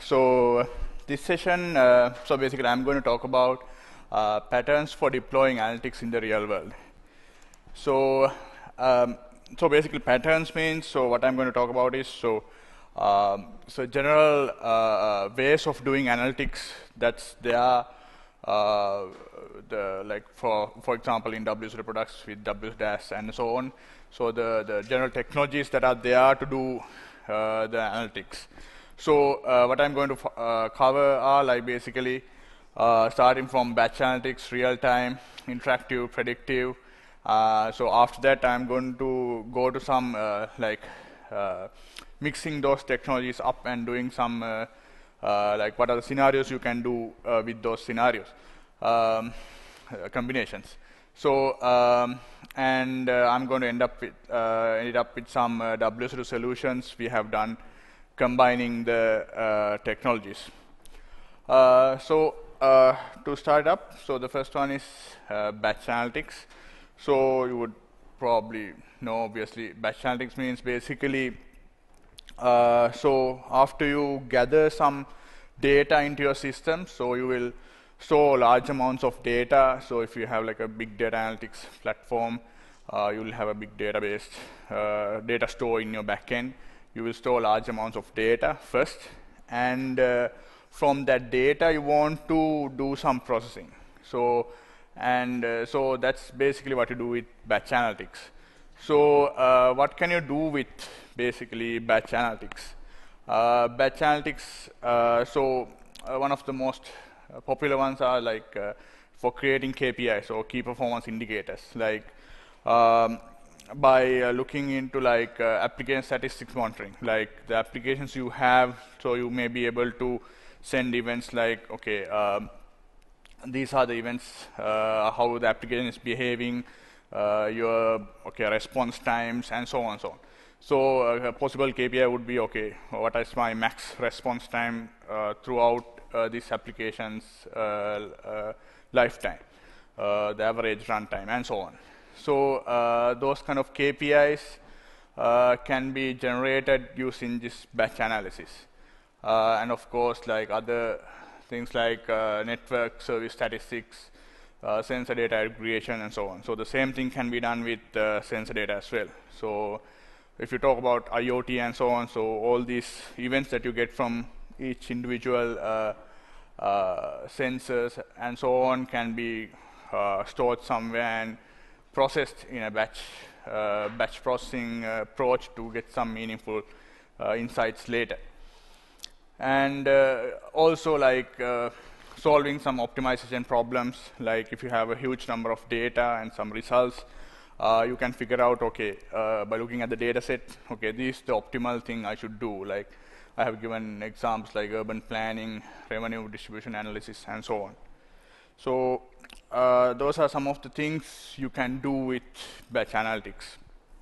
So this session, so basically I'm going to talk about patterns for deploying analytics in the real world. So so basically patterns means, so what I'm going to talk about is, so general ways of doing analytics that's there, like for example in WSO2 products with WS and so on. So the general technologies that are there to do the analytics. So what I'm going to cover are like basically starting from batch analytics, real time, interactive, predictive. So after that, I'm going to go to some mixing those technologies up and doing some like what are the scenarios you can do with those scenarios, combinations. So I'm going to end up with some WSO2 solutions we have done combining the technologies. To start up, so the first one is batch analytics. So you would probably know, obviously, batch analytics means basically, so after you gather some data into your system, so you will store large amounts of data. So if you have like a big data analytics platform, you will have a big database, data store in your backend. You will store large amounts of data first, and from that data you want to do some processing. So so that's basically what you do with batch analytics. So what can you do with basically batch analytics? Batch analytics, one of the most popular ones are like for creating KPIs or key performance indicators, like by looking into like application statistics monitoring, like the applications you have, so you may be able to send events like, okay, these are the events, how the application is behaving, your response times, and so on and so on. So a possible KPI would be, okay, what is my max response time throughout this application's lifetime, the average runtime, and so on. So those kind of KPIs can be generated using this batch analysis. And of course, like other things like network service statistics, sensor data aggregation, and so on. So the same thing can be done with sensor data as well. So if you talk about IoT and so on, so all these events that you get from each individual sensors and so on can be stored somewhere and processed in a batch processing approach to get some meaningful insights later. And also like solving some optimization problems, like if you have a huge number of data and some results, you can figure out, okay, by looking at the data set, okay, this is the optimal thing I should do. Like I have given examples like urban planning, revenue distribution analysis, and so on. So those are some of the things you can do with batch analytics.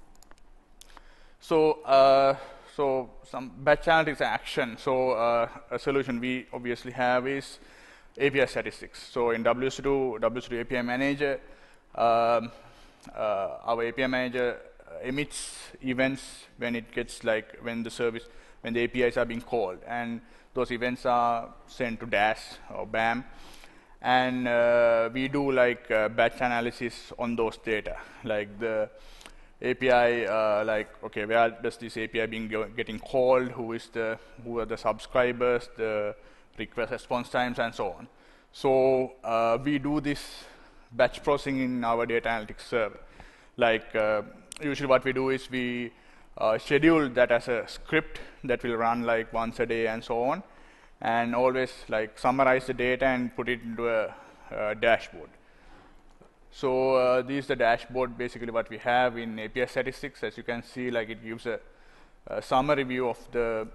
So so some batch analytics action. So a solution we obviously have is API statistics. So in WSO2 API Manager, our API Manager emits events when it gets like when the APIs are being called, and those events are sent to Dash or BAM, and we do like batch analysis on those data, like the API, like, okay, where does this API getting called? Who are the subscribers? The request response times, and so on. So we do this batch processing in our data analytics server. Like usually, what we do is we schedule that as a script that will run like once a day and so on, and always like summarize the data and put it into a dashboard. So this is the dashboard, basically what we have in API statistics. As you can see, like it gives a summary view of the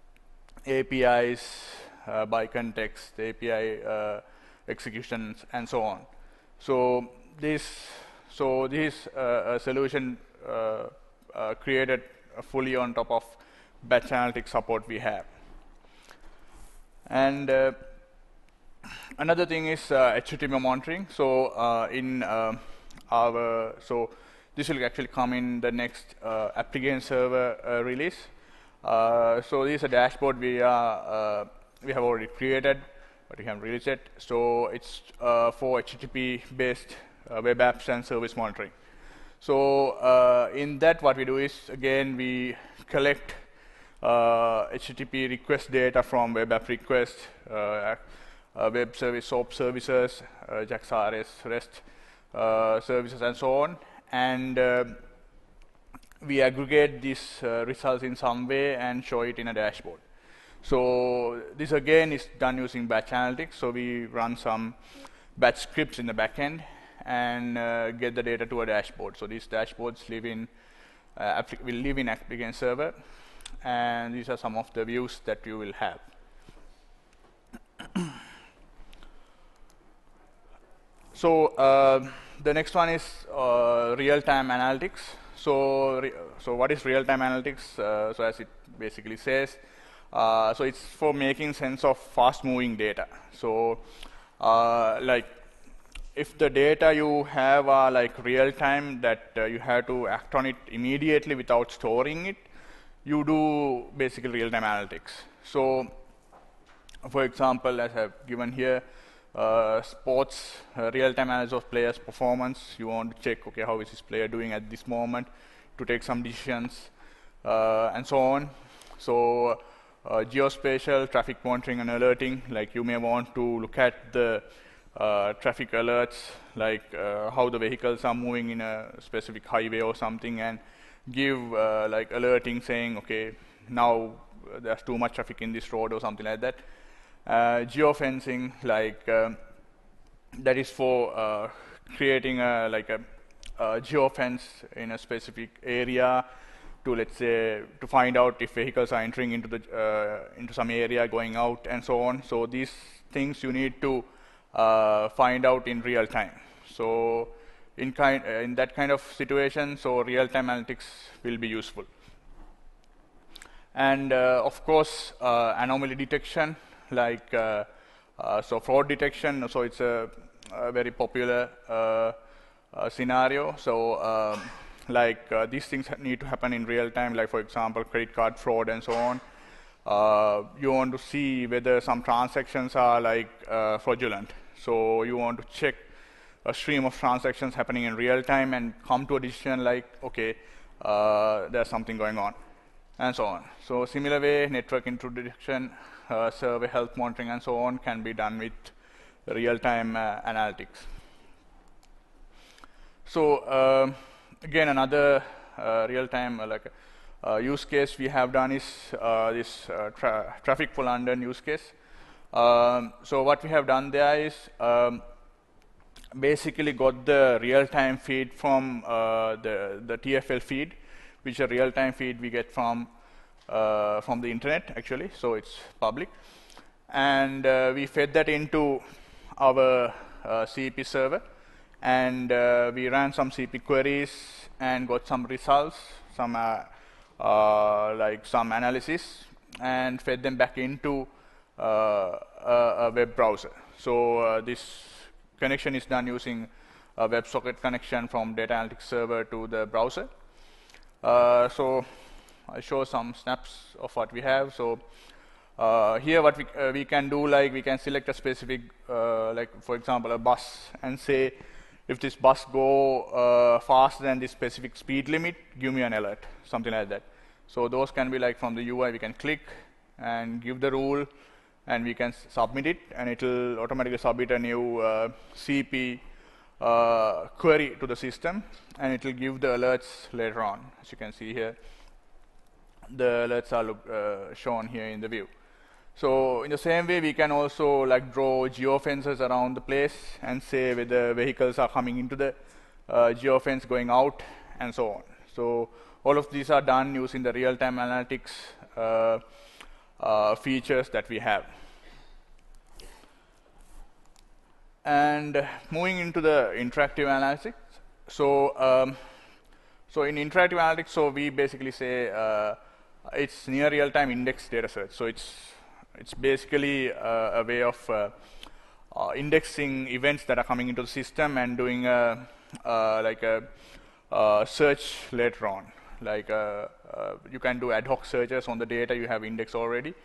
APIs by context, the API executions, and so on. So this a solution created fully on top of batch analytics support we have. And another thing is HTTP monitoring. So so this will actually come in the next application server release. So this is a dashboard we are we have already created, but we can release it. So it's for HTTP-based web apps and service monitoring. So in that, what we do is, again, we collect HTTP request data from web app requests, web service SOAP services, JAX RS, REST services, and so on. And we aggregate these results in some way and show it in a dashboard. So this again is done using batch analytics. So we run some batch scripts in the backend and get the data to a dashboard. So these dashboards live in will live in application server, and these are some of the views that you will have. So the next one is real-time analytics. So what is real-time analytics? So as it basically says, so it's for making sense of fast-moving data. So like if the data you have are like real-time, that you have to act on it immediately without storing it, you do basically real-time analytics. So for example, as I've given here, sports real-time analysis of players' performance. You want to check, okay, how is this player doing at this moment, to take some decisions, and so on. So geospatial traffic monitoring and alerting, like you may want to look at the traffic alerts, like how the vehicles are moving in a specific highway or something, and give like alerting saying, okay, now there's too much traffic in this road or something like that. Geofencing, like that is for creating like a geofence in a specific area to, let's say, to find out if vehicles are entering into the into some area, going out, and so on. So these things you need to find out in real time. So in that kind of situation, so real-time analytics will be useful. And of course, anomaly detection, like so fraud detection. So it's a very popular scenario. So like these things need to happen in real time, like for example credit card fraud and so on. You want to see whether some transactions are like fraudulent. So you want to check a stream of transactions happening in real time and come to a decision like, okay, there's something going on, and so on. So similar way, network intrusion detection, server health monitoring, and so on can be done with real-time analytics. So again, another real-time use case we have done is this traffic for London use case. So what we have done there is basically got the real-time feed from the TFL feed, which is a real-time feed we get from the internet, actually. So it's public, and we fed that into our CP server, and we ran some CP queries and got some results, some like some analysis, and fed them back into a web browser. So this connection is done using a WebSocket connection from data analytics server to the browser. So I'll show some snaps of what we have. So here what we can do, like we can select a specific, like for example a bus, and say if this bus go faster than this specific speed limit, give me an alert, something like that. So those can be like from the UI, we can click and give the rule, and we can submit it, and it will automatically submit a new CP query to the system, and it will give the alerts later on. As you can see here, the alerts are shown here in the view. So in the same way, we can also like draw geofences around the place and say whether vehicles are coming into the geofence, going out, and so on. So all of these are done using the real-time analytics features that we have. And moving into the interactive analytics. So so in interactive analytics, so we basically say it's near real-time index data search. So it's basically a way of indexing events that are coming into the system and doing like a search later on. Like you can do ad hoc searches on the data you have indexed already.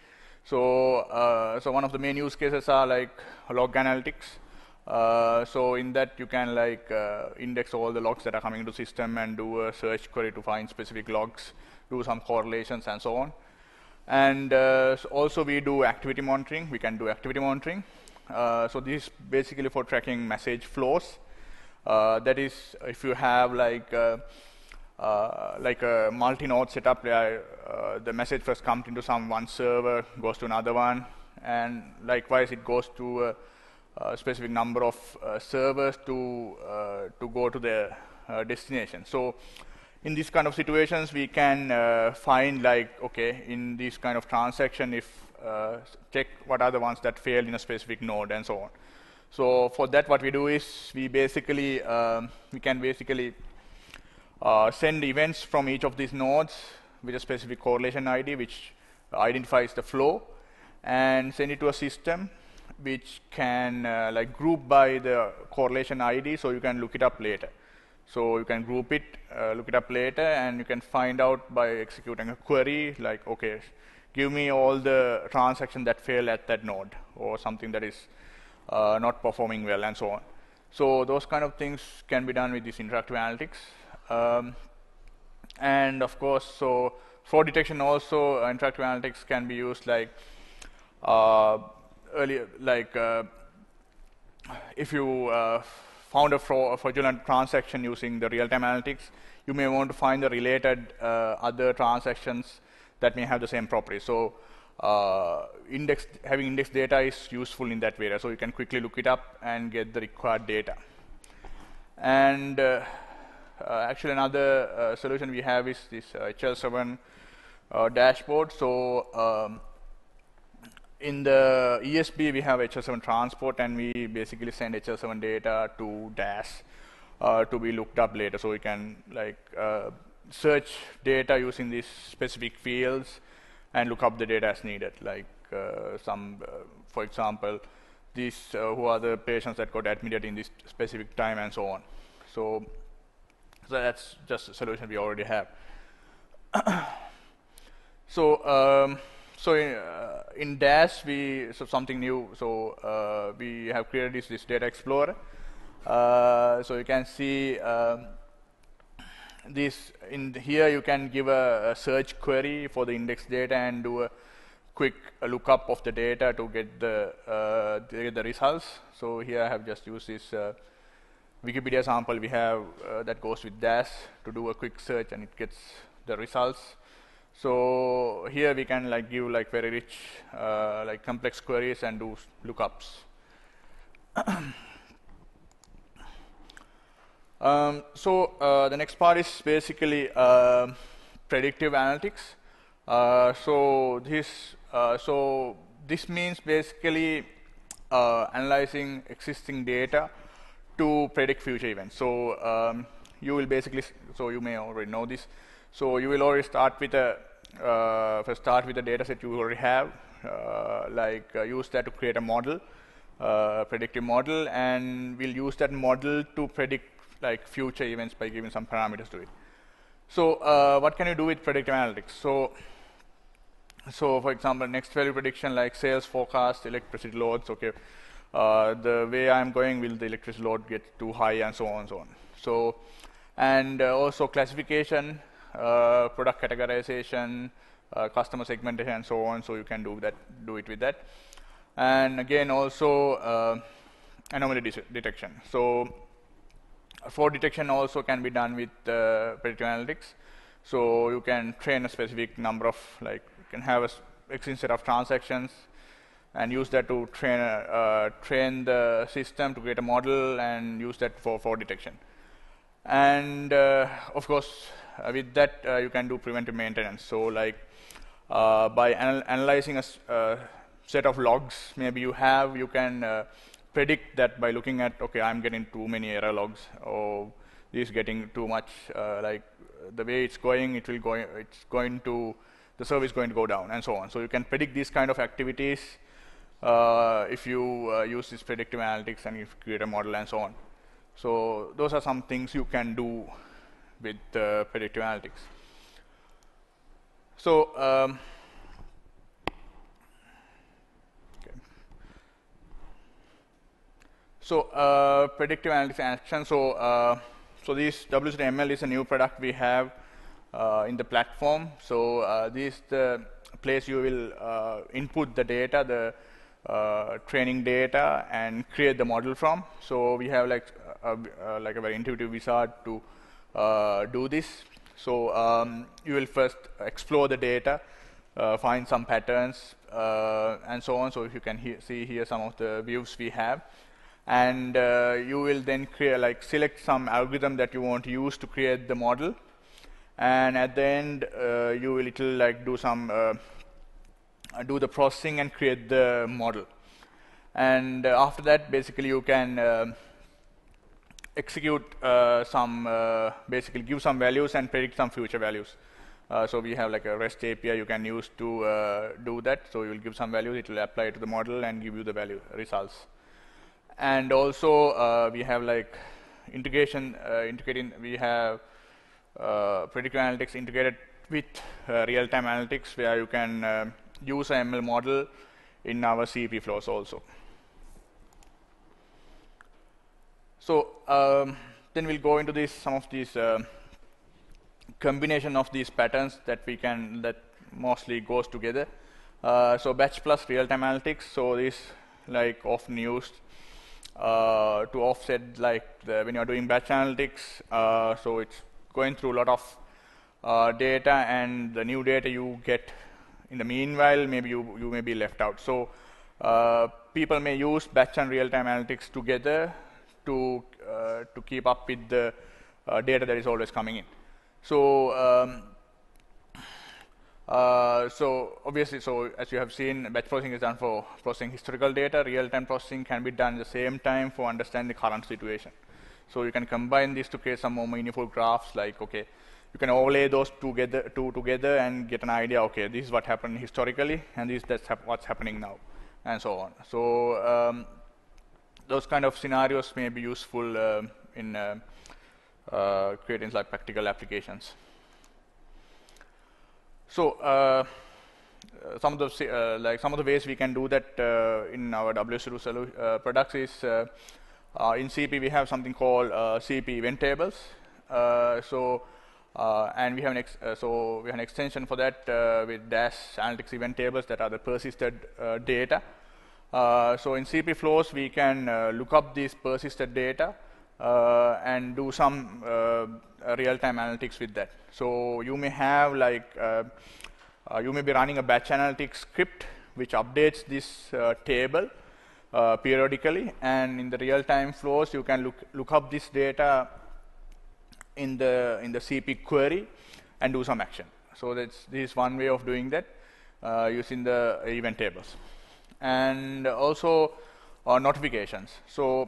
So one of the main use cases are like log analytics. So in that you can like index all the logs that are coming into the system and do a search query to find specific logs, do some correlations and so on. And so also we do activity monitoring. We can do activity monitoring. So this is basically for tracking message flows. That is, if you have like a multi-node setup where the message first comes into one server, goes to another one, and likewise it goes to a specific number of servers to go to the destination. So in these kind of situations, we can find like, okay, in this kind of transaction, if check what are the ones that failed in a specific node and so on. So for that, what we do is we basically can basically send events from each of these nodes with a specific correlation ID, which identifies the flow, and send it to a system which can like group by the correlation ID, so you can look it up later. So you can group it, look it up later, and you can find out by executing a query like, okay, give me all the transactions that fail at that node, or something that is not performing well, and so on. So those kind of things can be done with this interactive analytics. And of course, so fraud detection also, interactive analytics can be used like earlier, like if you found a fraudulent transaction using the real-time analytics, you may want to find the related other transactions that may have the same property. So having index data is useful in that way. So you can quickly look it up and get the required data. And actually another solution we have is this HL7 dashboard. So in the ESB, we have HL7 transport, and we basically send HL7 data to DAS to be looked up later. So we can like search data using these specific fields and look up the data as needed. Like for example, these who are the patients that got admitted in this specific time and so on. So that's just a solution we already have. So in DAS, so something new. So we have created this data explorer. So you can see this in here. You can give a search query for the index data and do a quick lookup of the data to get the results. So here I have just used this Wikipedia sample we have that goes with DAS to do a quick search, and it gets the results. So here we can like give like very rich like complex queries and do lookups. So the next part is basically predictive analytics. So this means basically analyzing existing data to predict future events. So you will basically, so you may already know this. So you will already start with a data set you already have, use that to create a model, predictive model, and we'll use that model to predict like future events by giving some parameters to it. So what can you do with predictive analytics? So for example, next value prediction like sales forecast, electricity loads. Okay, the way I'm going, will the electricity load get too high, and so on and so on. So and also classification, product categorization, customer segmentation, and so on. So you can do it with that. And again, also anomaly detection. So fraud detection also can be done with predictive analytics. So you can train a specific number of, like, you can have a existing set of transactions and use that to train the system to create a model and use that for fraud detection. And of course, with that, you can do preventive maintenance. So like by analyzing a set of logs maybe you can predict that by looking at, okay, I'm getting too many error logs, or this is getting too much, like the way it's going, the service is going to go down, and so on. So you can predict these kind of activities if you use this predictive analytics and you create a model and so on. So those are some things you can do with predictive analytics. So So predictive analytics and action. So this WSO2ML is a new product we have in the platform. So this is the place you will input the data, the training data, and create the model from. So we have like a very intuitive wizard to do this. So you will first explore the data, find some patterns, and so on. So if you can see here some of the views we have. And you will then create, select some algorithm that you want to use to create the model, and at the end you will do the processing and create the model. And after that, basically you can execute basically give some values and predict some future values. So we have like a REST API you can use to do that. So you will give some values, it will apply it to the model and give you the results. And also we have like integration, we have predictive analytics integrated with real-time analytics, where you can use an ML model in our CP flows also. So then we'll go into some of these combination of these patterns that mostly goes together. So batch plus real-time analytics. So this often used to offset when you're doing batch analytics. So it's going through a lot of data, and the new data you get in the meanwhile, maybe you may be left out. So people may use batch and real-time analytics together to keep up with the data that is always coming in. So so obviously, as you have seen, batch processing is done for processing historical data. Real-time processing can be done at the same time for understanding the current situation. So you can combine these to create some more meaningful graphs. Okay, you can overlay those together and get an idea. Okay, this is what happened historically, and that's what's happening now, and so on. So those kind of scenarios may be useful in creating practical applications. So some of the ways we can do that in our WSO2 products is in CP we have something called CP event tables. And we have an extension for that with Dash Analytics event tables that are the persisted data. So in CP flows we can look up these persisted data and do some real-time analytics with that. So you may have you may be running a batch analytics script which updates this table periodically, and in the real-time flows you can look up this data in the CP query and do some action. So this is one way of doing that using the event tables. And also notifications. So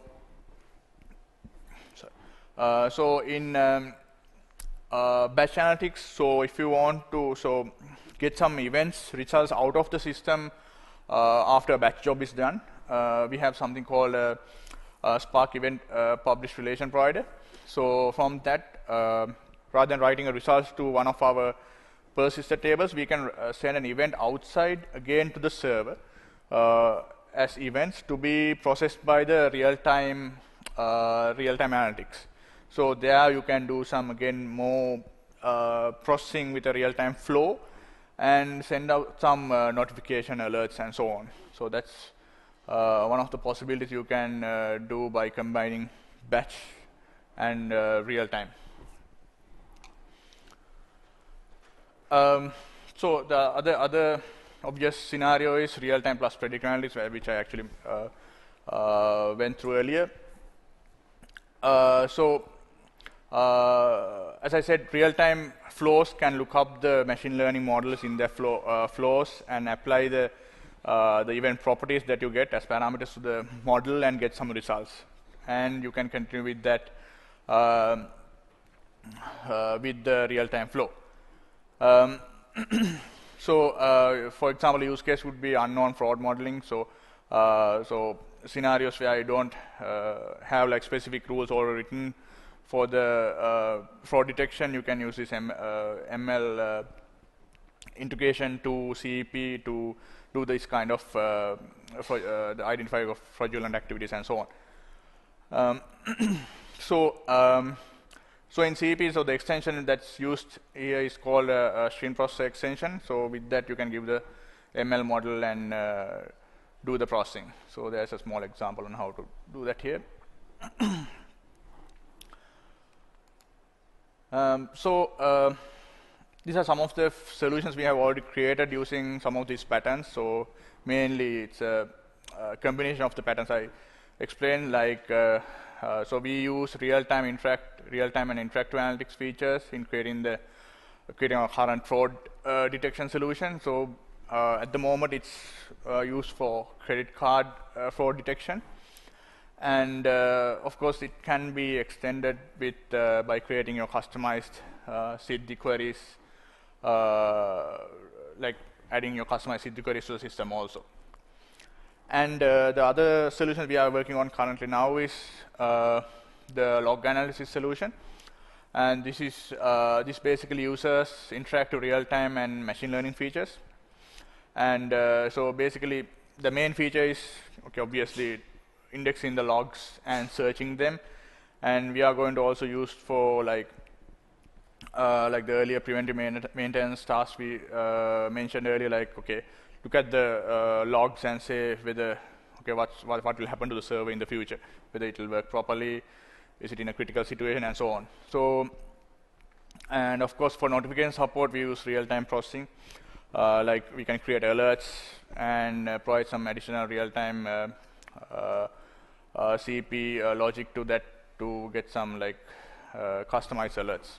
in batch analytics, so if you want to get some results out of the system after a batch job is done, we have something called a Spark event published relation provider. So from that, rather than writing a results to one of our persisted tables, we can send an event outside again to the server as events to be processed by the real-time analytics. So there you can do some more processing with a real-time flow and send out some notification alerts and so on. So that's one of the possibilities you can do by combining batch and real-time. So the other obvious scenario is real-time plus predictive analytics, which I actually went through earlier. As I said, real-time flows can look up the machine learning models in their flows and apply the event properties that you get as parameters to the model and get some results. And you can continue with that with the real-time flow. For example, use case would be unknown fraud modeling. So scenarios where I don't have specific rules already written for the fraud detection, you can use this ML integration to CEP to do this kind of the identifying of fraudulent activities and so on. Um, so in CP, so the extension that's used here is called a stream processor extension. So with that, you can give the ML model and do the processing. So there's a small example on how to do that here. These are some of the solutions we have already created using some of these patterns. So mainly it's a combination of the patterns I explained. Like so we use real-time and interactive analytics features in creating our current fraud detection solution. So at the moment it's used for credit card fraud detection. And of course, it can be extended with by creating your customized SID queries, like adding your customized SID queries to the system also. And the other solutions we are working on currently now is the log analysis solution. And this basically uses interactive real-time and machine learning features. And so basically, the main feature is, okay, obviously, indexing the logs and searching them, and we are going to also use for like the earlier preventive maintenance tasks we mentioned earlier. Like, okay, look at the logs and say whether what will happen to the server in the future, whether it will work properly, is it in a critical situation, and so on. So, and of course, for notification support, we use real-time processing. Like we can create alerts and provide some additional real-time CP logic to that to get some like customized alerts.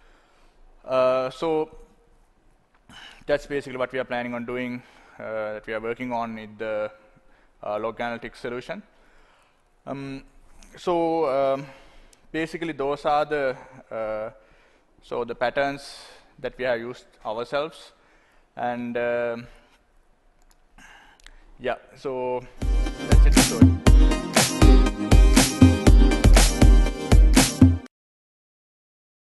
So that's basically what we are planning on doing, that we are working on in the log analytics solution. Basically those are the patterns that we have used ourselves. And yeah, so that's it.